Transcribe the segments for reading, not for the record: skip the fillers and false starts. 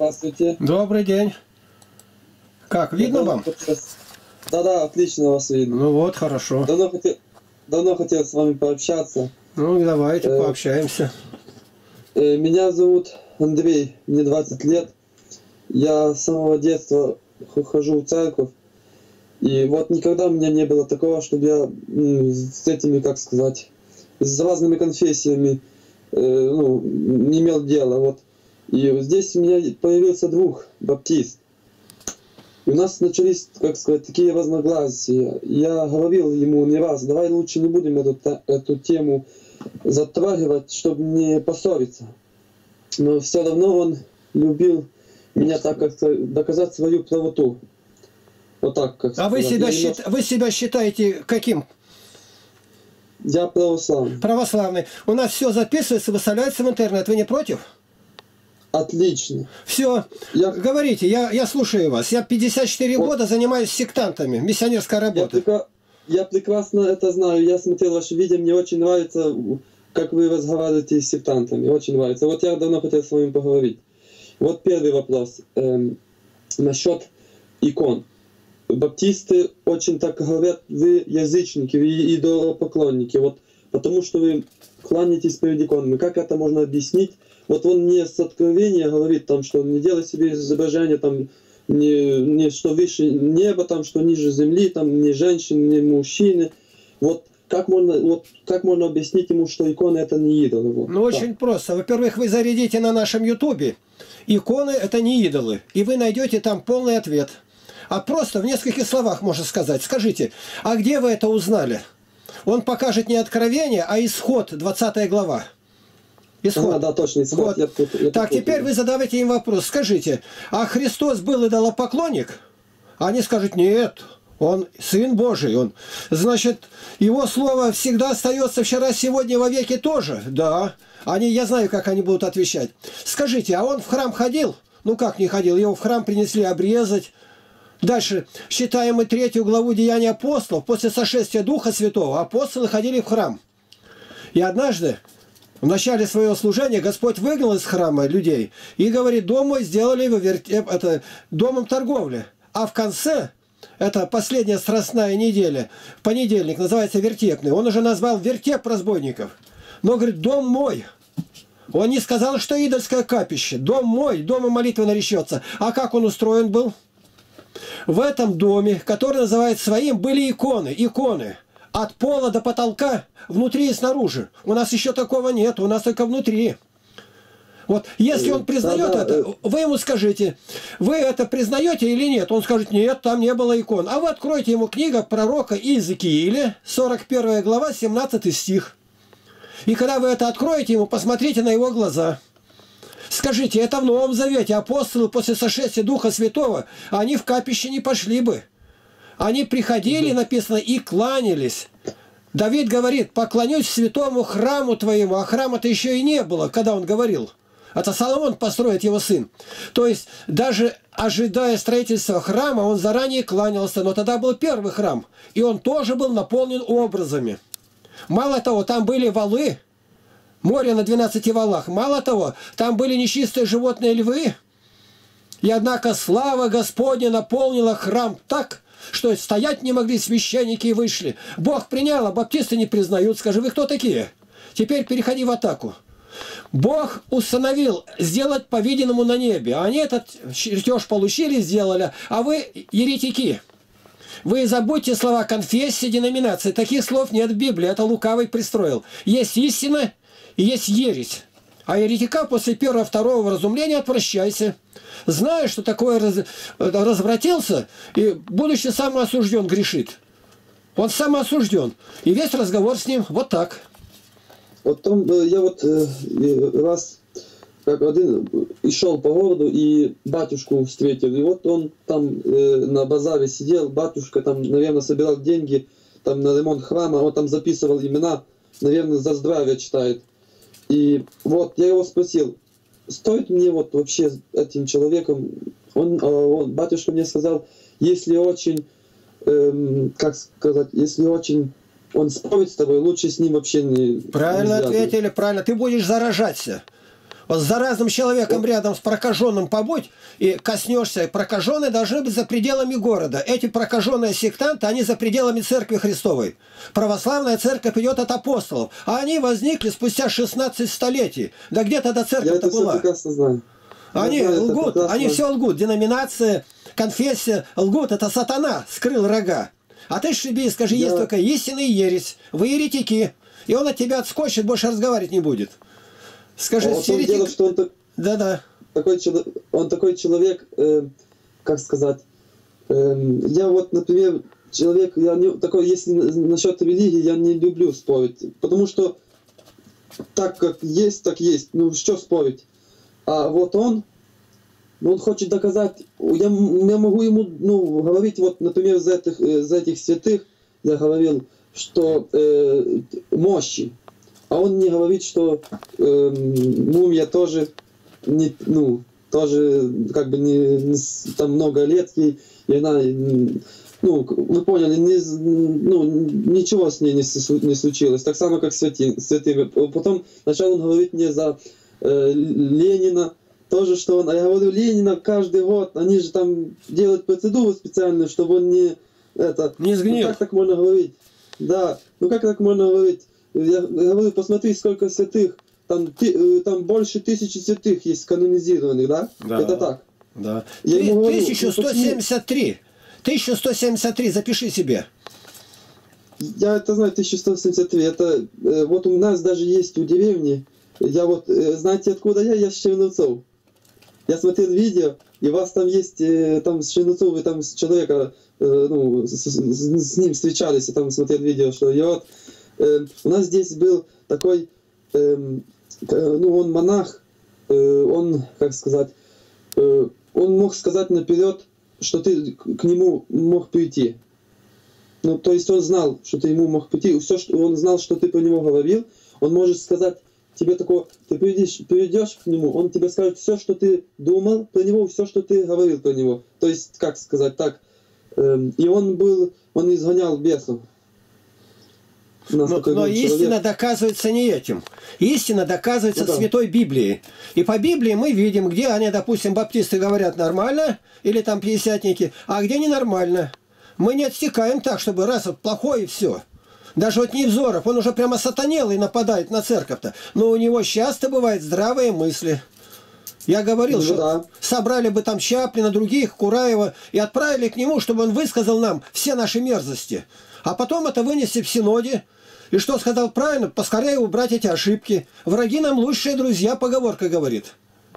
Здравствуйте. Добрый день. Как, видно вам? Да, отлично вас видно. Ну вот, хорошо. Давно хотел с вами пообщаться. Ну, давайте пообщаемся. Меня зовут Андрей, мне 20 лет. Я с самого детства хожу в церковь. И вот никогда у меня не было такого, чтобы я с этими, как сказать, с разными конфессиями не имел дела. Вот. И здесь у меня появился друг, баптист. И у нас начались, как сказать, такие разногласия. Я говорил ему не раз, давай лучше не будем эту тему затрагивать, чтобы не поссориться. Но все равно он любил меня, так как доказать свою правоту. Вот так, как сказать. Вы себя считаете каким? Я православный. Православный. У нас все записывается, выставляется в интернет. Вы не против? Отлично. Все. Говорите, я слушаю вас. Я 54 года занимаюсь сектантами. Миссионерская работа. Я прекрасно это знаю. Я смотрел ваши видео. Мне очень нравится, как вы разговариваете с сектантами. Очень нравится. Вот я давно хотел с вами поговорить. Вот первый вопрос. Насчет икон. Баптисты очень так говорят, вы язычники, вы идолопоклонники. Вот потому что вы кланяетесь перед иконами. Как это можно объяснить? Вот он мне с откровения говорит, там, что не делай себе изображение, там, не что выше неба, там, что ниже земли, там, ни женщины, ни мужчины. Вот как можно объяснить ему, что иконы это не идолы? Вот. Ну, очень просто. Во-первых, вы зарядите на нашем ютубе. Иконы это не идолы. И вы найдете там полный ответ. А просто в нескольких словах можно сказать. Скажите, а где вы это узнали? Он покажет не откровение, а исход, 20 глава. Исход. Да, точно, исход. Вот. Так, теперь вы задавайте им вопрос. Скажите, а Христос был идолопоклонник? Они скажут, нет, он Сын Божий. Он. Значит, его слово всегда остается вчера, сегодня, во веки тоже. Да. Я знаю, как они будут отвечать. Скажите, а он в храм ходил? Ну как не ходил? Его в храм принесли обрезать. Дальше, читаем мы 3 главу Деяний апостолов. После сошествия Духа Святого апостолы ходили в храм. И однажды, в начале своего служения, Господь выгнал из храма людей и говорит, дом мой сделали вы домом торговли. А в конце, это последняя страстная неделя, понедельник, называется вертепный, он уже назвал вертеп разбойников. Но говорит, дом мой. Он не сказал, что идольское капище. Дом мой, дома молитвы наречется. А как он устроен был? В этом доме, который называют своим, были иконы. От пола до потолка, внутри и снаружи. У нас еще такого нет, у нас только внутри. Вот, если он признает это, вы ему скажите, вы это признаете или нет? Он скажет, нет, там не было икон. А вы откройте ему книга пророка Иезекииля, 41 глава, 17 стих. И когда вы это откроете ему, посмотрите на его глаза. Скажите, это в Новом Завете апостолы после сошествия Духа Святого, они в капище не пошли бы. Они приходили, написано, и кланялись. Давид говорит, поклонюсь святому храму твоему, а храма-то еще и не было, когда он говорил. Это Соломон построит, его сын. То есть, даже ожидая строительства храма, он заранее кланялся, но тогда был первый храм, и он тоже был наполнен образами. Мало того, там были валы, море на 12 валах. Мало того, там были нечистые животные львы. И однако слава Господня наполнила храм так, что стоять не могли священники и вышли. Бог принял, а баптисты не признают. Скажи, вы кто такие? Теперь переходи в атаку. Бог установил сделать по-видимому на небе. Они этот чертеж получили, сделали, а вы еретики. Вы забудьте слова конфессии, деноминации. Таких слов нет в Библии. Это лукавый пристроил. Есть истина и есть ересь. А еретика после первого-второго вразумления отвращайся. Зная, что такое развратился, и будучи самоосужден, грешит. Он самоосужден. И весь разговор с ним вот так. Вот там я раз как один шел по городу и батюшку встретил. И вот он там на базаре сидел, батюшка там, наверное, собирал деньги там на ремонт храма, он там записывал имена, наверное, за здравие читает. И вот я его спросил, стоит мне вот вообще этим человеком, батюшка мне сказал, если очень, как сказать, если очень он спорит с тобой, лучше с ним вообще не... Правильно ответили, правильно. Ты будешь заражаться. Вот с заразным человеком рядом с прокаженным побудь, и коснешься. Прокаженные должны быть за пределами города. Эти прокаженные сектанты, они за пределами Церкви Христовой. Православная церковь идет от апостолов. А они возникли спустя 16 столетий. Да где тогда церковь-то была? Я это прекрасно знаю. Они лгут, они все лгут. Деноминация, конфессия лгут. Это сатана скрыл рога. А ты шиби, скажи, есть только истина и ересь. Вы еретики. И он от тебя отскочит, больше разговаривать не будет. Скажи, вот он дело, что он да-да. Он такой человек, как сказать, я вот, например, человек, я не, такой, если насчет религии, я не люблю спорить, потому что так как есть, так есть, ну что спорить. А вот он хочет доказать, я могу ему, говорить, вот, например, за этих святых, я говорил, что мощи. А он мне говорит, что мумия тоже, тоже как бы там много лет ей, и она, вы поняли, ничего с ней не случилось. Так само, как святые. Потом начал он говорить мне за Ленина, тоже, что он, а я говорю, Ленина каждый год, они же там делают процедуру специальную, чтобы он не сгнил. Как так можно говорить? Да, как так можно говорить? Я говорю, посмотри, сколько святых, там больше 1000 святых есть канонизированных, да? Да. Это так. Да. Я ему говорю, 1173. 1173, запиши себе. Я это знаю, 1173. Это вот у нас даже есть в деревне. Я вот, знаете, откуда я? Я с Черновцов. Я смотрел видео, и у вас там есть, там с Черновцов, вы там с человека, с ним встречались, и там смотрел видео, что и вот у нас здесь был такой, он монах, он, как сказать, он мог сказать наперед, что ты к нему мог прийти. То есть он знал, что ты ему мог прийти, все, что он знал, что ты про него говорил, он может сказать тебе такое, ты придешь к нему, он тебе скажет все, что ты думал про него, все, что ты говорил про него. То есть, как сказать так, и он изгонял бесов. Но истина доказывается не этим. Истина доказывается в Святой Библии. И по Библии мы видим, где они, допустим, баптисты говорят нормально, или там пятидесятники, а где ненормально. Мы не отсекаем так, чтобы раз вот плохое и все. Даже вот Невзоров, он уже прямо сатанел и нападает на церковь-то. Но у него часто бывают здравые мысли. Я говорил, что собрали бы там Чаплина, других, Кураева, и отправили к нему, чтобы он высказал нам все наши мерзости. А потом это вынесли в Синоде. И что сказал правильно, поскорее убрать эти ошибки. Враги нам лучшие друзья, поговорка говорит.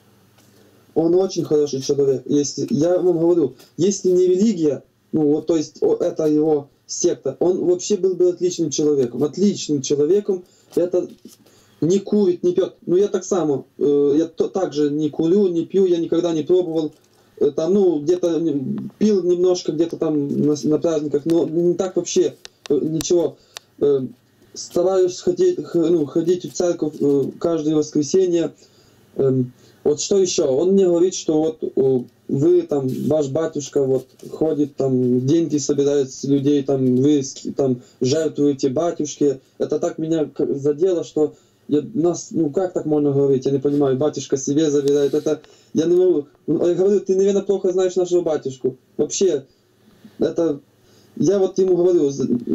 Он очень хороший человек. Я вам говорю, если не религия, то есть это его секта, он вообще был бы отличным человеком. Отличным человеком. Это не курит, не пьет. Я так само. Я также не курю, не пью, я никогда не пробовал. Там, где-то пил немножко, где-то там на праздниках, но не так вообще ничего. Стараюсь ходить в церковь каждое воскресенье. Вот что еще? Он мне говорит, что вот вы там, ваш батюшка вот ходит там, деньги собирает с людей, там вы там жертвуете батюшке. Это так меня задело, что как так можно говорить? Я не понимаю, батюшка себе забирает. Это я не могу. Я говорю, ты, наверное, плохо знаешь нашего батюшку. Вообще, это я вот ему говорю,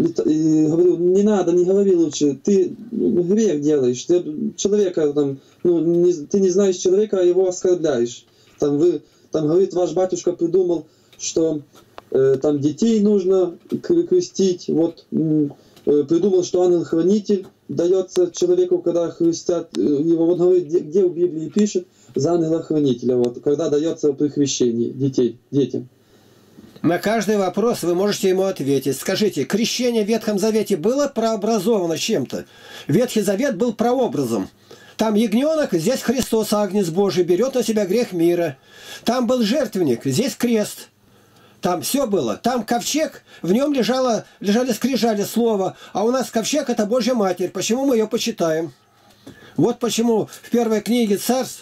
не надо, не говори лучше, ты грех делаешь, ты человека там, ты не знаешь человека, а его оскорбляешь. Там говорит, ваш батюшка придумал, что там детей нужно крестить, вот придумал, что ангел-хранитель дается человеку, когда христят его. Он говорит, где в Библии пишет за ангела-хранителя, вот, когда дается при крещении детям. На каждый вопрос вы можете ему ответить. Скажите, крещение в Ветхом Завете было прообразовано чем-то? Ветхий Завет был прообразом. Там ягненок, здесь Христос, Агнец Божий, берет на себя грех мира. Там был жертвенник, здесь крест. Там все было. Там ковчег, в нем лежали скрижали слова. А у нас ковчег — это Божья Матерь. Почему мы ее почитаем? Вот почему в первой книге Царств,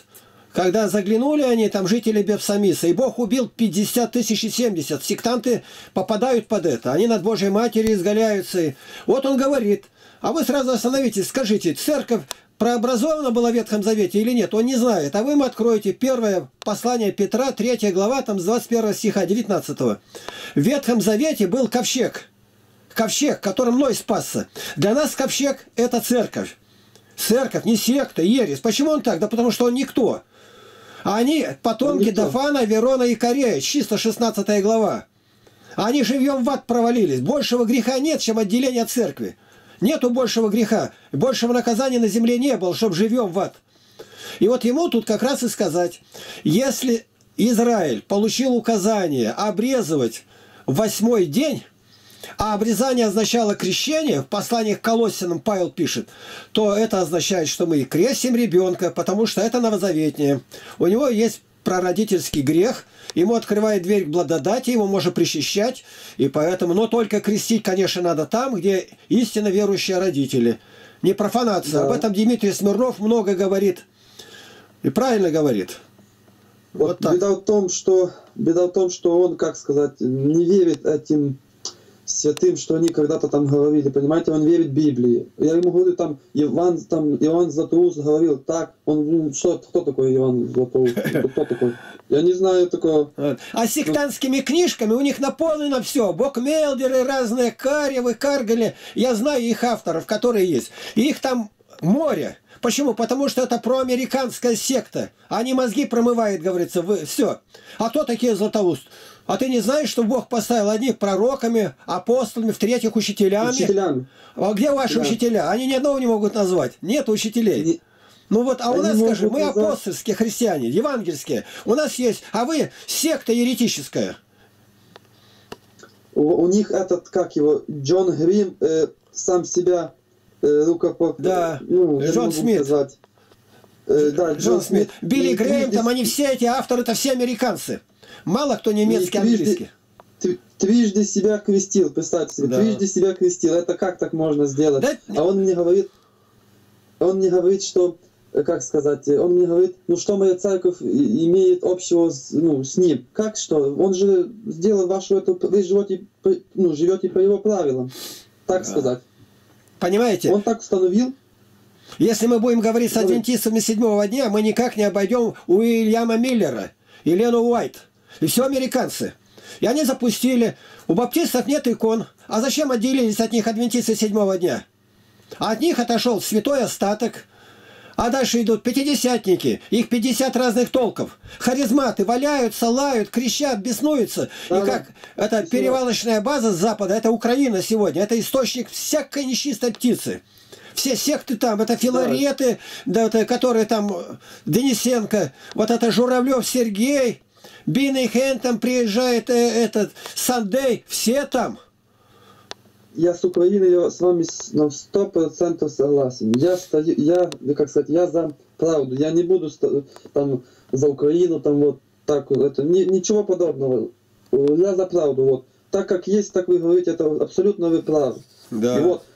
когда заглянули они, там жители Бевсамиса, и Бог убил 50 тысяч и 70. Сектанты попадают под это. Они над Божьей Матерью изгаляются. Вот он говорит. А вы сразу остановитесь, скажите, церковь прообразована была в Ветхом Завете или нет? Он не знает. А вы ему откроете первое послание Петра, 3 глава, там с 21 стиха, 19. В Ветхом Завете был ковчег. Ковчег, которым Ной спасся. Для нас ковчег – это церковь. Церковь, не секта, ересь. Почему он так? Да потому что он никто. А они потомки Дафана, Верона и Корея. Чисто 16 глава. Они живьем в ад провалились. Большего греха нет, чем отделение от церкви. Нету большего греха. Большего наказания на земле не было, чтобы живем в ад. И вот ему тут как раз и сказать. Если Израиль получил указание обрезывать в 8-й день, а обрезание означало крещение, в послании к Колоссянам Павел пишет, то это означает, что мы и крестим ребенка, потому что это новозаветнее. У него есть прародительский грех, ему открывает дверь к благодати, его можно причащать, и поэтому, но только крестить, конечно, надо там, где истинно верующие родители. Не профанация. Да. Об этом Дмитрий Смирнов много говорит. И правильно говорит. Вот так. Беда в том, что он, как сказать, не верит этим святым, что они когда-то там говорили, понимаете, он верит Библии. Я ему говорю, там Иоанн Златоуст говорил так, он, кто такой Иоанн Златоуст? Кто такой? Я не знаю такого. А сектантскими книжками у них наполнено все. Бокмелдеры разные, Каревы, Каргали. Я знаю их авторов, которые есть. И их там море. Почему? Потому что это проамериканская секта. Они мозги промывают, говорится, все. А кто такие Златоуст? А ты не знаешь, что Бог поставил одних пророками, апостолами, в-третьих, учителями? А где ваши учителя? Они ни одного не могут назвать. Нет учителей. Ну вот, а у нас, скажи, мы апостольские христиане, евангельские. У нас есть, а вы секта еретическая. У них этот, как его, Джон Грим сам себя Да, Джон Смит. Да, Джон Смит. Билли Грэм, там они все эти авторы, это все американцы. Мало кто немецкий, английский. Трижды себя крестил, представьте себе, трижды себя крестил. Это как так можно сделать? Да? А он мне говорит, что, как сказать, он мне говорит, ну что моя церковь имеет общего с ним? Как что? Он же сделал вашу эту, вы живете по его правилам, так сказать. Понимаете? Он так установил. Если мы будем говорить с адвентистами 7-го дня, мы никак не обойдем Уильяма Миллера и Лену Уайт. И все американцы. И они запустили. У баптистов нет икон. А зачем отделились от них адвентисты 7-го дня? А от них отошел святой остаток. А дальше идут пятидесятники. Их 50 разных толков. Харизматы валяются, лают, кричат, беснуются. Да, и как это перевалочная база с запада, это Украина сегодня. Это источник всякой нечистой птицы. Все секты там, это Филареты, да, которые там, Денисенко, вот это Журавлев Сергей, Бинный Хен там приезжает, этот Сандей, все там. Я с Украиной, я с вами на 100% согласен. Я за правду. Я не буду там за Украину, там вот так, это, ничего подобного. Я за правду. Вот. Так как есть, так вы говорите, это абсолютно вы правы. Да. И вот,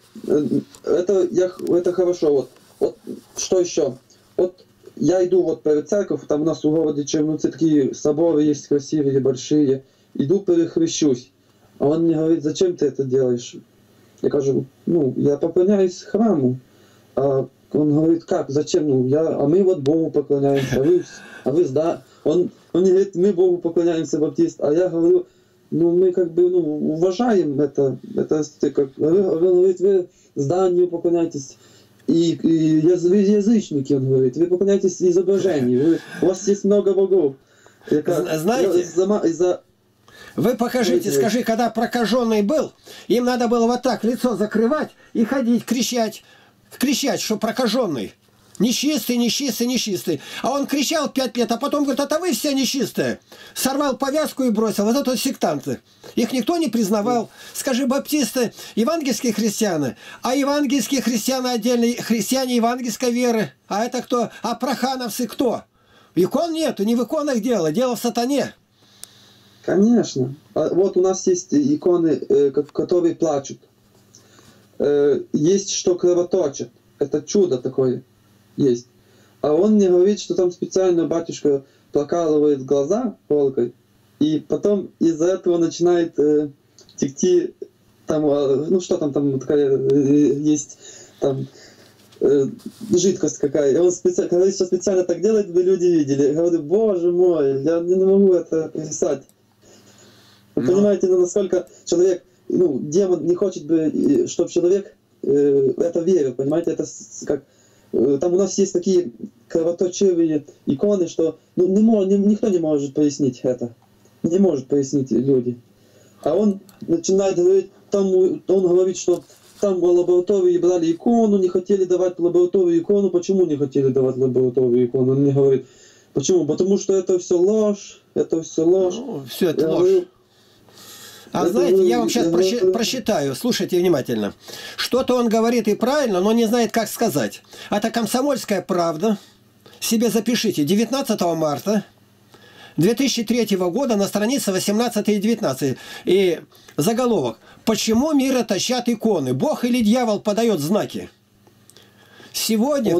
это хорошо. Вот что еще? Вот я иду вот перед церковь, там у нас в городе Чернуцы такие соборы есть красивые, большие. Иду, перехрещусь. А он мне говорит, зачем ты это делаешь? Я говорю, я поклоняюсь храму. А он говорит, как, зачем? А мы вот Богу поклоняемся, а вы Он мне говорит, мы Богу поклоняемся, баптист. А я говорю, мы как бы уважаем это как, он говорит, вы зданию поклоняетесь, и вы язычники, он говорит, вы поклоняетесь изображению, у вас есть много богов. Знаете, вы покажите, скажи, когда прокаженный был, им надо было вот так лицо закрывать и ходить, кричать, что прокаженный. Нечистый, нечистый, нечистый. А он кричал 5 лет, а потом говорит, это вы все нечистые. Сорвал повязку и бросил. Вот это вот сектанты. Их никто не признавал. Скажи, баптисты, евангельские христиане, а евангельские христиане отдельно, христиане евангельской веры. А это кто? А прохановцы кто? Икон нету, не в иконах дело в сатане. Конечно. Вот у нас есть иконы, которые плачут. Есть, что кровоточат. Это чудо такое есть. А он мне говорит, что там специально батюшка прокалывает глаза палкой, и потом из-за этого начинает текти там, ну что там такая есть там жидкость какая. И он говорит, что специально так делает, чтобы люди видели. Я говорю, боже мой, я не могу это писать. Вы понимаете, насколько человек, ну, демон не хочет бы, чтобы человек это верил, понимаете, это как там у нас есть такие кровоточивые иконы, что ну, никто не может пояснить это. Не может пояснить люди. А он начинает говорить, там, он говорит, что там в лаборатории брали икону, не хотели давать лабораторию икону. Почему не хотели давать лабораторию икону? Он мне говорит, почему? Потому что это все ложь, это все ложь. Ну, все это ложь. А знаете, я вам сейчас прочитаю, слушайте внимательно. Что-то он говорит и правильно, но не знает, как сказать. Это «Комсомольская правда». Себе запишите. 19 марта 2003 года на странице 18 и 19. И заголовок. «Почему мира тащат иконы? Бог или дьявол подает знаки?» Сегодня, в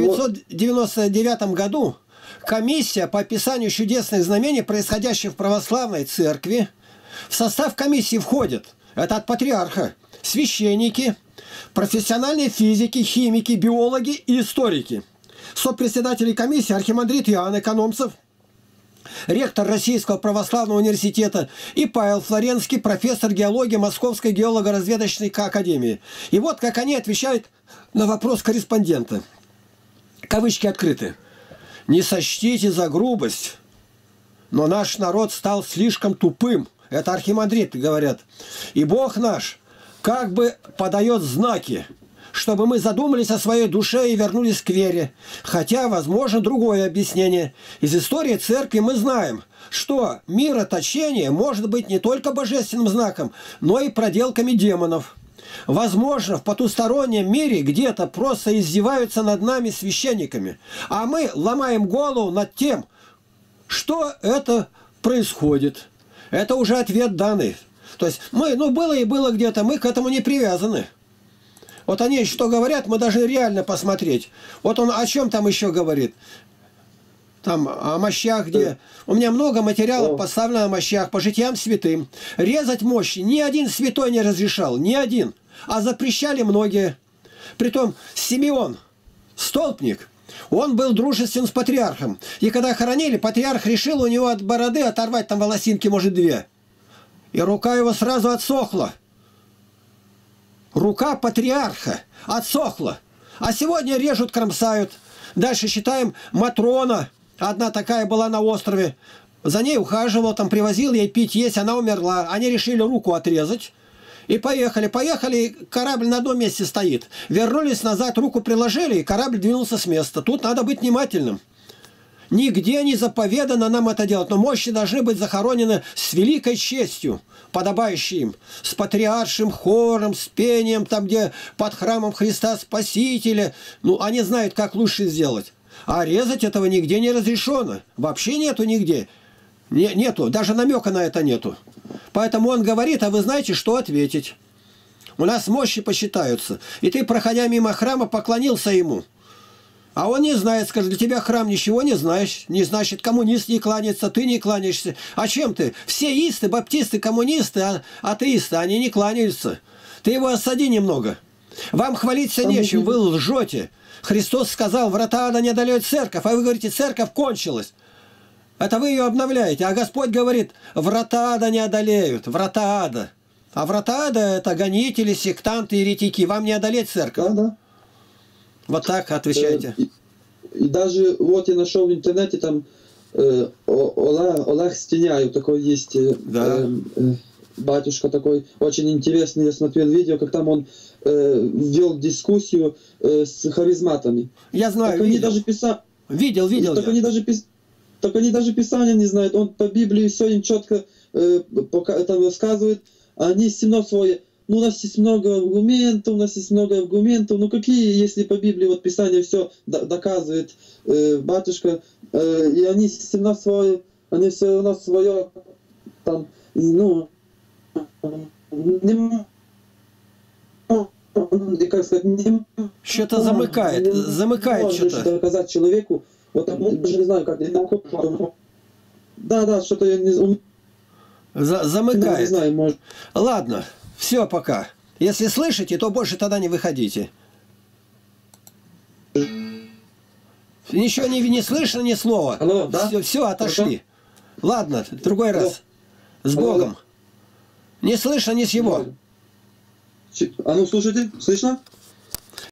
1999 году, комиссия по описанию чудесных знамений, происходящих в православной церкви, в состав комиссии входят, это от патриарха, священники, профессиональные физики, химики, биологи и историки. Сопредседатели комиссии архимандрит Иоанн Экономцев, ректор Российского православного университета, и Павел Флоренский, профессор геологии Московской геолого-разведочной академии. И вот как они отвечают на вопрос корреспондента. Кавычки открыты. «Не сочтите за грубость, но наш народ стал слишком тупым». Это архимандриты говорят. «И Бог наш как бы подает знаки, чтобы мы задумались о своей душе и вернулись к вере. Хотя, возможно, другое объяснение. Из истории церкви мы знаем, что мироточение может быть не только божественным знаком, но и проделками демонов. Возможно, в потустороннем мире где-то просто издеваются над нами священниками, а мы ломаем голову над тем, что это происходит». Это уже ответ данный. То есть мы, ну было и было где-то, мы к этому не привязаны. Вот они что говорят, мы должны реально посмотреть. Вот он о чем там еще говорит. Там о мощах, где... У меня много материалов поставлено о мощах, по житиям святым. Резать мощи ни один святой не разрешал, ни один. А запрещали многие. Притом Симеон, столпник, он был дружествен с патриархом. И когда хоронили, патриарх решил у него от бороды оторвать там волосинки, может, 2. И рука его сразу отсохла. Рука патриарха отсохла. А сегодня режут, кромсают. Дальше считаем Матрона. Одна такая была на острове. За ней ухаживал, там привозил ей пить, есть. Она умерла. Они решили руку отрезать. И поехали. Поехали, корабль на одном месте стоит. Вернулись назад, руку приложили, и корабль двинулся с места. Тут надо быть внимательным. Нигде не заповедано нам это делать, но мощи должны быть захоронены с великой честью, подобающей им, с патриаршим хором, с пением, там, где под храмом Христа Спасителя. Ну, они знают, как лучше сделать. А резать этого нигде не разрешено. Вообще нету нигде. Нету, даже намека на это нету. Поэтому он говорит, а вы знаете, что ответить. У нас мощи посчитаются. И ты, проходя мимо храма, поклонился ему. А он не знает, скажет, для тебя храм ничего не знаешь. Не значит, коммунист не кланяется, ты не кланяешься. А чем ты? Все исты, баптисты, коммунисты, атеисты, они не кланяются. Ты его осади немного. Вам хвалиться нечем, вы лжете. Христос сказал, врата ада не одолеют церковь, а вы говорите, церковь кончилась. Это вы ее обновляете. А Господь говорит, врата ада не одолеют, врата ада. А врата ада – это гонители, сектанты, еретики. Вам не одолеть церковь. Да. Вот так отвечайте. И даже вот я нашел в интернете там Олег Стеняев, такой есть батюшка такой, очень интересный, я смотрел видео, как там он вел дискуссию с харизматами. Я знаю, так видел. Они даже видел. Так они даже Писания не знают. Он по Библии все им четко там рассказывает. А они все равно свои. Ну, у нас есть много аргументов, Ну, какие, если по Библии вот Писание все доказывает, батюшка, и они все равно свое, там, ну, не и, как сказать, не Что-то замыкает, замыкает можешь что-то. доказать человеку, вот даже не знаю, как, да, что-то я не Замыкает. знаю, может. Ладно, все, пока. Если слышите, то больше тогда не выходите. Ничего не слышно, ни слова. Алло, да? Все, отошли. Ладно, другой раз. С Алло. Богом. Не слышно ни с чего. А ну, слушайте, слышно?